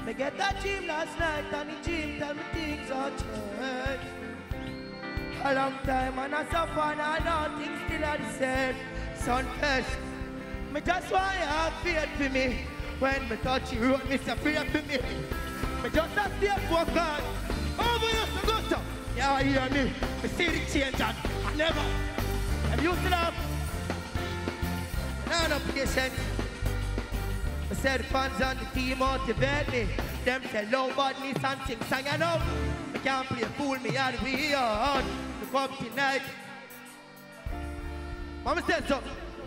Me get a dream last night and the dream tell me things are changed. A long time and I suffer and I know things still are the same. Sunfest, me just want you have faith for me. When me touch you road, me say pray for me. Me just a stay focused. Over used to go so. Yeah, you hear me? Me see the change and I never. I'm used to that. No patience. I said the fans on the team motivate me. Them say low badness and sing song you know. I can't play fool me all the way on. Me come tonight. Mama said something.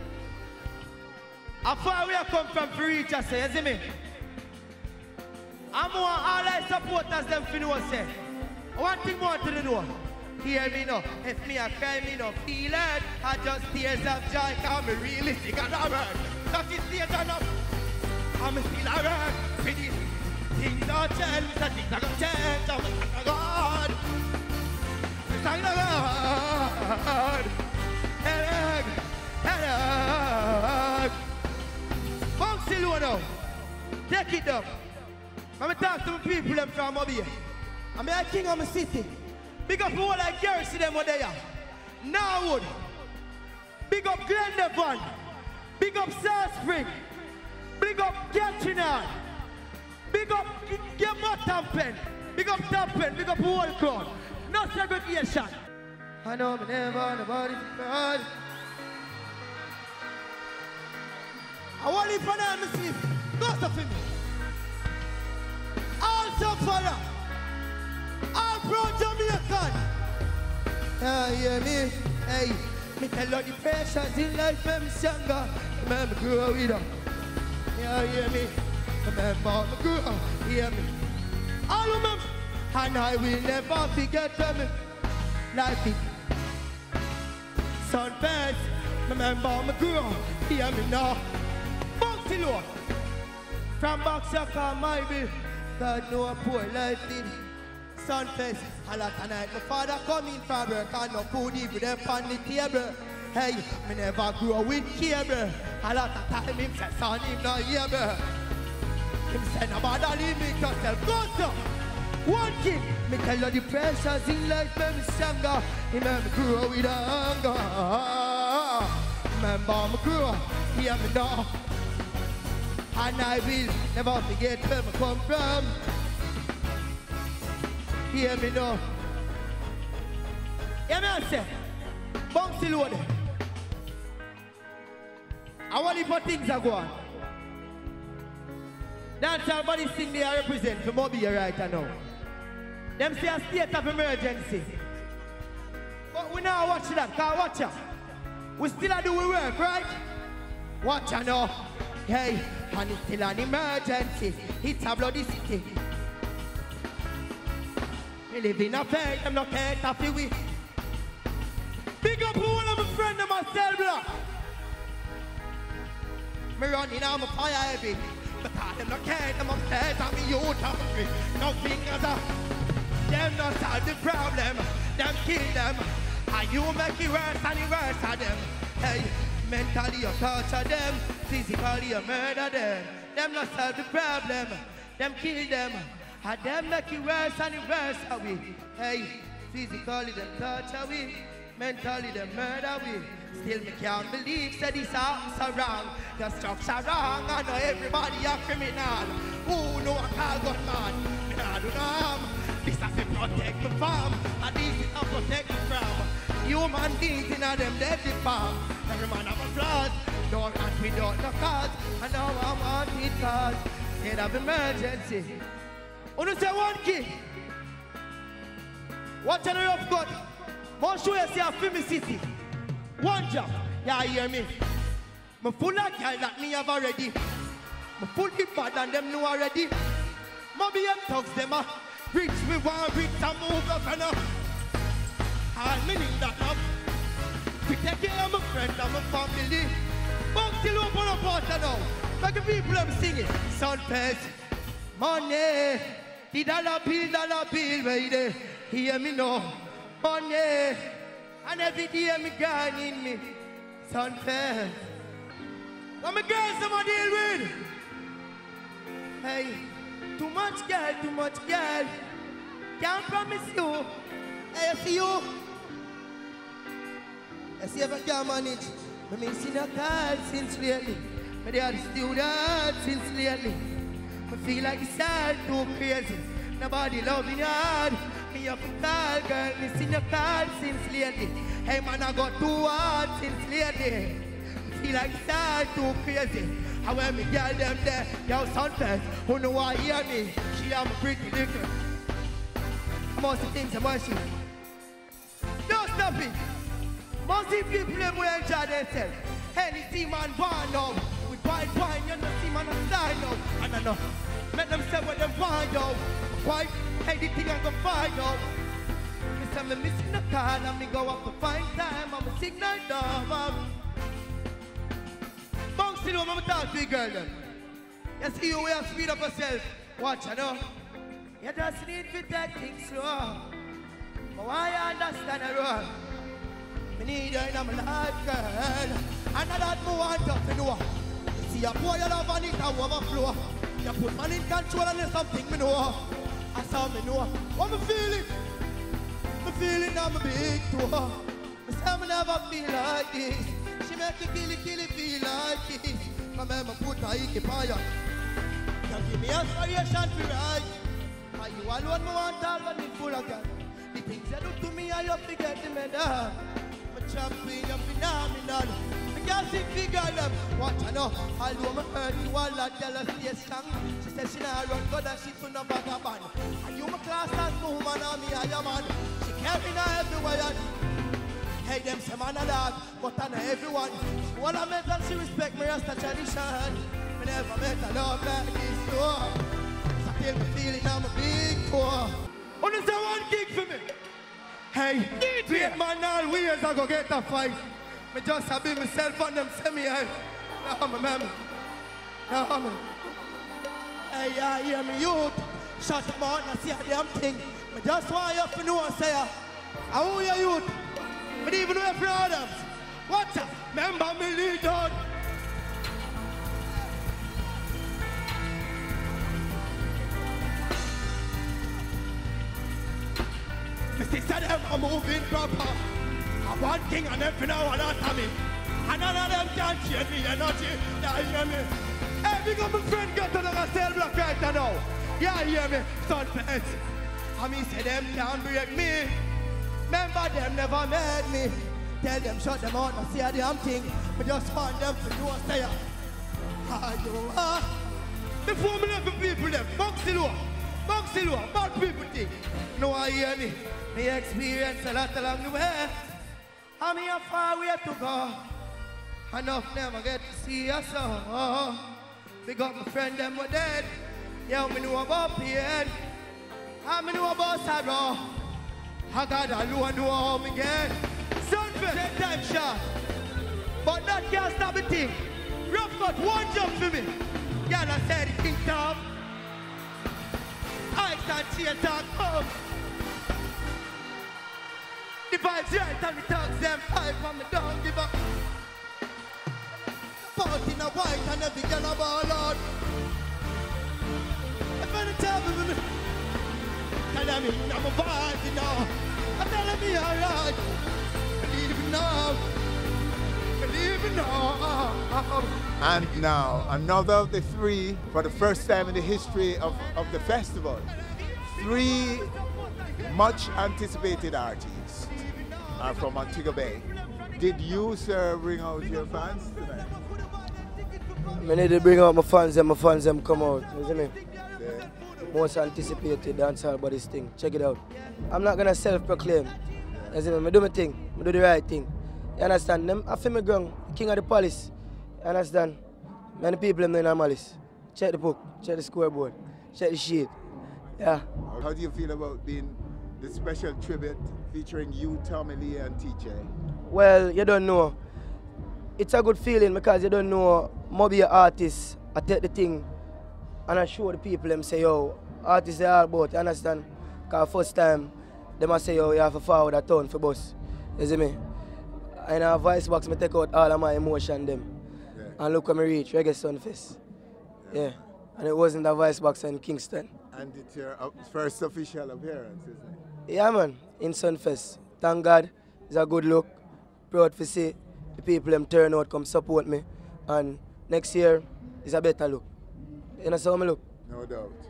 How far we come from for reach I say, you see me? I'm more all I supporters them for know say. One thing more to the know. Hear me now. If me a cry me no feel it. I just tears of joy cause me realistic and alright. That is stage enough. I'm still alright. For this things don't change. The things are gonna change. I'm a God. I'm a God. Hey, Bouncy low now. Take it down. I'm going to talk to the people them from over here. I'm a king of my city. Big up all like Garrison them over there. Norwood. Big up Glendevon. Big up South Spring. Big up Gatchinard. Big up Tampen. Big up Tampen. Big up Whole Crown. No segregation. I know me never nobody God. I want it for them to see. Go to me. Also fire. All pro Jamaican. Hear me? Hey, me tell you the pressures in life make me stronger. Remember grow with them. Hear me? Remember me grow. Hear me? All of them. And I will never forget them. Life is Sunfest. Remember me grow. Hear me now. Bouncy low. From Boxer come my bill. God know a poor life did. Sunfest. A lot of night my father come in from work and no food even them on the table. Hey, me never grow with cable. A lot of time him say son him not hear me. Him say nobody leave me to self go so. One thing, me tell you the pressures in life make me stronger. Remember me grow with hunger. Remember me grow, hear me now. And I will never forget where me come from. Hear me now. Hear me I say, Bouncy loaded. I want it for things are going. That's how everybody sing they are represent for Mobile right now. Them say a state of emergency. But we now watch that, cause watch out. We still are doing work, right? Watch out now. Hey, and it's still an emergency. It's a bloody city. We live in a fair, them not care to feel we. Big up all of my friends in my cell block. Me running on my fire heavy. But all them not care, them upstairs and me youth hungry. No fingers up. Them not solve the problem, them kill them. And you make it worse and it worse for them. Hey, mentally you torture them, physically you murder them. Them not solve the problem, them kill them. And them make it worse and it worse for we. Hey, physically them torture we, mentally them murder we. Still me can't believe say this happens so wrong. The structure wrong, I know everybody a criminal. Who know a call gunman? Me nah do no harm. This is to protect the farm, and this is to protect the from human beings in them deadly farm. Every man have a flaws, don't run without no cause. And now I want it cause state of emergency. When you say one key, watch out of God. More show you see a film city. One job, yeah, hear me. I'm full of girl that me have already. I'm full of bad and them know already. Maybe them thugs them rich me want rich and move up and up. All me need that up. We take care of my friend and my family. Bouncy low for a porter now. Make the people them sing it. Sunfest, money. The dollar bill, baby. Hear me now. Money. And every day me grind in me. Sunfest. What my girls I'm deal with? Hey, Too much girl. Can't promise you. Hey, I see you. I see if I can manage. I mean, seen a call since lately. My dad student since lately. I feel like it's all too crazy. Nobody loving hard. Me have to call, girl. Me seen your call since lately. Hey man, I got too hard since lately. I feel like it's all too crazy. And when me girl them there, yo sunfest, who know why hear me? She am pretty little. Most of the things I must see. Don't stop it. Most of the people them will enjoy themselves. Any team man born now. With white wine, you know see man a star now. And I know. Make them say what they want now. White, anything I go find out. Me say me missing the call and me go up to find time. I'm a signal dog. Bounce to them, I'm talk to you girl then. You see you will speed up yourself. Watch, you know. You just need to take things slow. But why you understand the road? Me need you in my life, girl. And that me want you to know. You see a boy you love and it a overflow. You put man in control and there's something me know. I saw me know. What me feeling? Me feeling I'm a big toe. Me say me never feel like this. She make me kill it feel like this. Remember put her icky fire. You give me inspiration for right. Are you alone me want all when me full of God. The things you do to me I you forget the medal. Me champion you phenomenal. Me can't see figure them. Watch I know. Although me hurt you all that jealous stay strong. She said she not run good and she to no vagabond. And you my class as woman and me I am man. She carry me everywhere. Hey, them say man a dog, but I know everyone. All I met and she respect me as the tradition. Me never met a love like this, no. So tell me feeling I'm a big tour. Only say one kick for me. Hey, great man always I go get a fight. Me just have been myself and them say me hey. No, me man. No, me. Hey, I hear me youth. Shut up man and see a damn thing. Me just want you to know and say, who you youth? But even with Adams, what's up? Remember me lead on. My sister them are moving proper. I want king and everything now and after me. And none of them can change me energy. Yeah, hear me? Hey, big up my friend get to the cell block right now. Yeah, hear me? Son pets. And me say them can't break me. Remember them never made me. Tell them shut them out and see a damn thing. But just want them to know say how you are. Before me left the people them, Boxy low, bad people think. No I hear me. Me experience a lot along the way. I'm here far way to go. Enough never get to see us so. Big up my friend them were dead. Yeah, me know about pain. And me know about sorrow. I got alone know how me get. Sunfest, take time shot. But that can't stop the thing. Rough cut, one jump for me. Y'all I said it think tough. I can't see a talk come. The vibes right and the talks them hype and me don't give up. Part in a white and every girl a ball out. I'm gonna tell me. Tell me I'm a vibe, you know. I'm telling me alright. Believe now. And now, another of the three, for the first time in the history of the festival, three much anticipated artists are from Montego Bay. Did you, sir, bring out your fans tonight? I need to bring out my fans them come out, you see me? Yeah. Most anticipated dancehall about this thing. Check it out. I'm not gonna self-proclaim. You see me? I do my thing. I do the right thing. You understand? I feel me ground, king of the palace. You understand? Many people in the malice. Check the book, check the scoreboard, check the sheet. Yeah. How do you feel about being the special tribute featuring you, Tommy Lee, and TJ? Well, you don't know. It's a good feeling because you don't know maybe an artist. I take the thing and I show the people them say, yo, artists they all about, you understand? Because first time, they must say, yo, you have to forward a town for bus. You see me? In a voice box, I take out all of my emotion them. Yeah. And look where I reach, Reggae Sunfest. Yeah. and it wasn't a Vice Boxer in Kingston. And it's your first official appearance, isn't it? Yeah, man, in Sunfest. Thank God, it's a good look. Proud to see the people them turn out, come support me. And next year is a better look. You know how I look? No doubt.